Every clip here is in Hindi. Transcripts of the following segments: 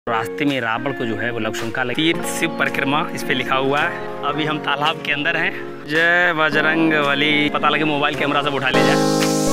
रास्ते में रावण को जो है वो लवशंका लगी। तीर्थ शिव परिक्रमा इस पे लिखा हुआ है। अभी हम तालाब के अंदर हैं। जय बजरंग बली। पता लगे मोबाइल कैमरा सब उठा ले जाए।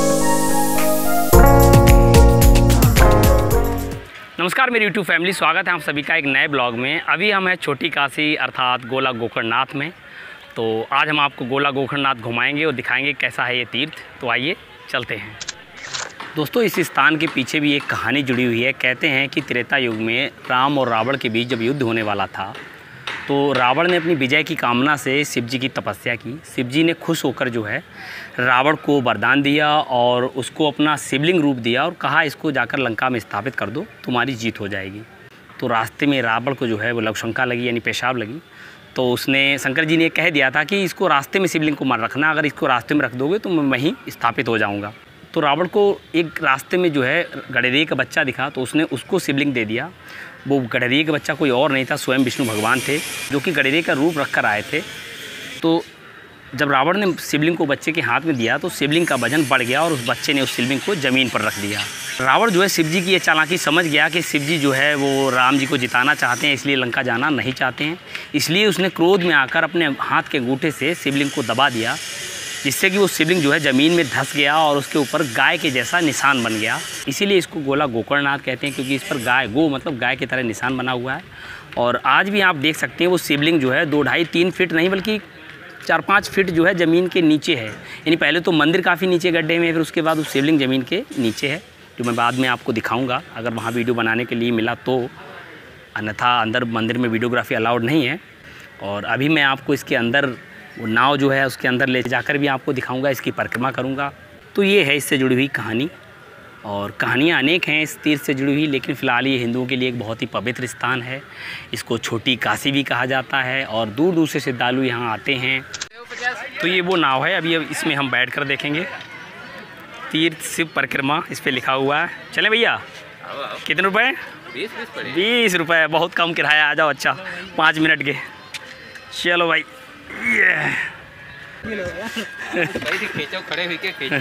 नमस्कार मेरी यूट्यूब फैमिली, स्वागत है आप सभी का एक नए ब्लॉग में। अभी हम हैं छोटी काशी अर्थात गोला गोकर्णनाथ में। तो आज हम आपको गोला गोकर्णनाथ घुमाएंगे और दिखाएंगे कैसा है ये तीर्थ। तो आइए चलते हैं। दोस्तों, इस स्थान के पीछे भी एक कहानी जुड़ी हुई है। कहते हैं कि त्रेता युग में राम और रावण के बीच जब युद्ध होने वाला था तो रावण ने अपनी विजय की कामना से शिव जी की तपस्या की। शिव जी ने खुश होकर जो है रावण को वरदान दिया और उसको अपना शिवलिंग रूप दिया और कहा इसको जाकर लंका में स्थापित कर दो, तुम्हारी जीत हो जाएगी। तो रास्ते में रावण को जो है वो लवशंका लगी यानी पेशाब लगी। तो उसने शंकर जी ने कह दिया था कि इसको रास्ते में शिवलिंग को मत रखना, अगर इसको रास्ते में रख दोगे तो मैं वहीं स्थापित हो जाऊँगा। तो रावण को एक रास्ते में जो है गडरिये का बच्चा दिखा तो उसने उसको शिवलिंग दे दिया। वो गडरिये का बच्चा कोई और नहीं था, स्वयं विष्णु भगवान थे जो कि गडरिये का रूप रख कर आए थे। तो जब रावण ने शिवलिंग को बच्चे के हाथ में दिया तो शिवलिंग का वजन बढ़ गया और उस बच्चे ने उस शिवलिंग को ज़मीन पर रख दिया। रावण जो है शिव जी की ये चालाकी समझ गया कि शिव जी जो है वो राम जी को जिताना चाहते हैं, इसलिए लंका जाना नहीं चाहते हैं। इसलिए उसने क्रोध में आकर अपने हाथ के अंगूठे से शिवलिंग को दबा दिया, जिससे कि वो शिवलिंग जो है ज़मीन में धंस गया और उसके ऊपर गाय के जैसा निशान बन गया। इसीलिए इसको गोला गोकर्णनाथ कहते हैं, क्योंकि इस पर गाय, गो मतलब गाय की तरह निशान बना हुआ है। और आज भी आप देख सकते हैं वो शिवलिंग जो है 2, 2.5, 3 फीट नहीं बल्कि 4-5 फीट जो है ज़मीन के नीचे है। यानी पहले तो मंदिर काफ़ी नीचे गड्ढे में, फिर उसके बाद वो शिवलिंग ज़मीन के नीचे है, जो मैं बाद में आपको दिखाऊँगा अगर वहाँ वीडियो बनाने के लिए मिला तो। अन्यथा अंदर मंदिर में वीडियोग्राफी अलाउड नहीं है। और अभी मैं आपको इसके अंदर वो नाव जो है उसके अंदर ले जाकर भी आपको दिखाऊंगा, इसकी परिक्रमा करूंगा। तो ये है इससे जुड़ी हुई कहानी। और कहानियाँ अनेक हैं इस तीर्थ से जुड़ी हुई, लेकिन फ़िलहाल ये हिंदुओं के लिए एक बहुत ही पवित्र स्थान है। इसको छोटी काशी भी कहा जाता है और दूर दूर से श्रद्धालु यहाँ आते हैं। तो ये वो नाव है, अभी इसमें हम बैठ कर देखेंगे। तीर्थ शिव परिक्रमा इस पर लिखा हुआ है। चलें भैया, कितने रुपये? 20 रुपये। बहुत कम किराया। आ जाओ। अच्छा 5 मिनट के। चलो भाई। ये खींचो, खड़े होके खींचो,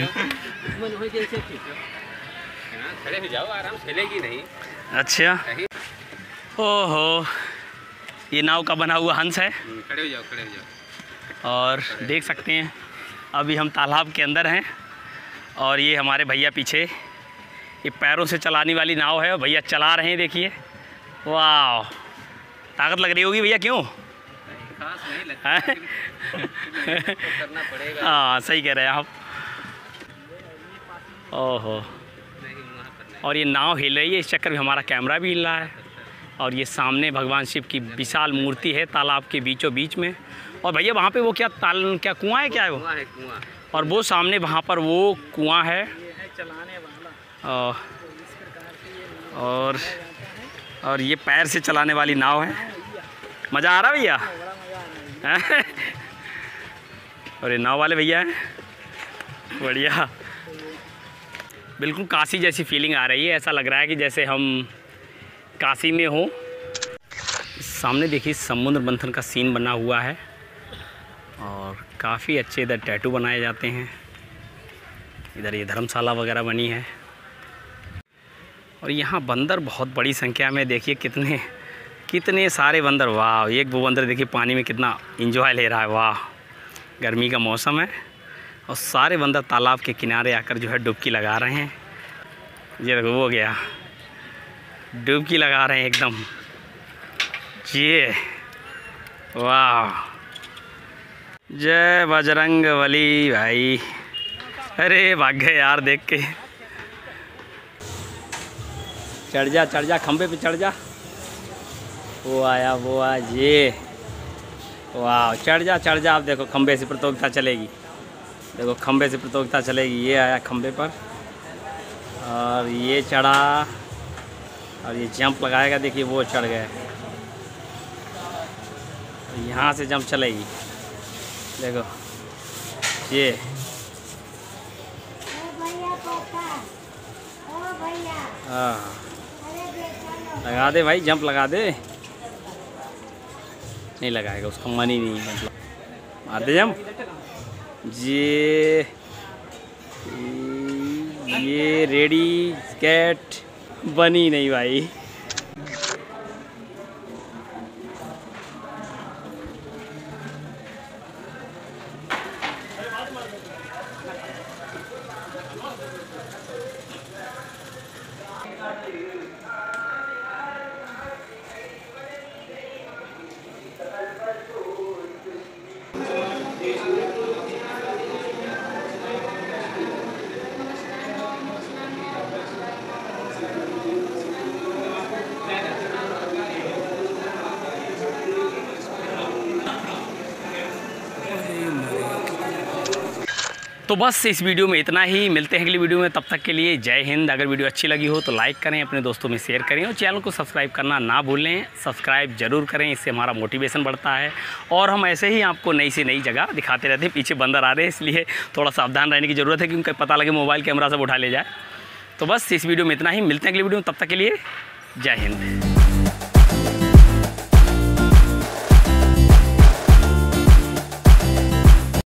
खड़े हो जाओ, आराम से चलेगी नहीं। अच्छा, ओहो, ये नाव का बना हुआ हंस है। खड़े हो जाओ, खड़े हो जाओ। और देख सकते हैं अभी हम तालाब के अंदर हैं और ये हमारे भैया पीछे ये पैरों से चलाने वाली नाव है। भैया चला रहे हैं, देखिए। वाह, ताकत लग रही होगी भैया, क्यों? खास नहीं लगता करना पड़ेगा। हाँ, सही कह रहे हैं आप। ओहो, और ये नाव हिल रही है, इस चक्कर में हमारा कैमरा भी हिल रहा है। और ये सामने भगवान शिव की विशाल मूर्ति है तालाब के बीचों बीच में। और भैया वहाँ पे वो क्या कुआं है, क्या है वो? कुआं है, कुआं। और वो सामने वहाँ पर वो कुआं है चलाने वाला। और ये पैर से चलाने वाली नाव है। मज़ा आ रहा भैया? और ये नाव वाले भैया हैं, बढ़िया। बिल्कुल काशी जैसी फीलिंग आ रही है। ऐसा लग रहा है कि जैसे हम काशी में हो। सामने देखिए समुद्र मंथन का सीन बना हुआ है और काफ़ी अच्छे इधर टैटू बनाए जाते हैं। इधर ये धर्मशाला वगैरह बनी है और यहाँ बंदर बहुत बड़ी संख्या में, देखिए कितने सारे बंदर। वाह, एक वो बंदर देखिए पानी में कितना एंजॉय ले रहा है। वाह, गर्मी का मौसम है और सारे बंदर तालाब के किनारे आकर जो है डुबकी लगा रहे हैं। ये देखो, वो गया, डुबकी लगा रहे हैं एकदम। ये वाह, जय बजरंग बली भाई। अरे भाग गए यार देख के। चढ़ जा खंबे पे चढ़ जा। वो आया। ये वाह, चढ़ जा। आप देखो खंबे से प्रतियोगिता चलेगी। देखो खंबे से प्रतियोगिता चलेगी। ये आया खंबे पर और ये चढ़ा और ये जंप लगाएगा। देखिए वो चढ़ गए। यहाँ से जंप चलेगी। देखो ये हाँ, लगा दे भाई, जंप लगा दे। नहीं लगाएगा, उसका मन ही नहीं, मतलब मार दे जंप। ये रेडी कैट बनी नहीं भाई। तो बस इस वीडियो में इतना ही, मिलते हैं अगली वीडियो में, तब तक के लिए जय हिंद। अगर वीडियो अच्छी लगी हो तो लाइक करें, अपने दोस्तों में शेयर करें और चैनल को सब्सक्राइब करना ना भूलें। सब्सक्राइब जरूर करें, इससे हमारा मोटिवेशन बढ़ता है और हम ऐसे ही आपको नई से नई जगह दिखाते रहते हैं। पीछे बंदर आ रहे हैं, इसलिए थोड़ा सावधान रहने की ज़रूरत है, क्योंकि पता लगे मोबाइल कैमरा सब उठा ले जाए। तो बस इस वीडियो में इतना ही, मिलते हैं अगली वीडियो में, तब तक के लिए जय हिंद।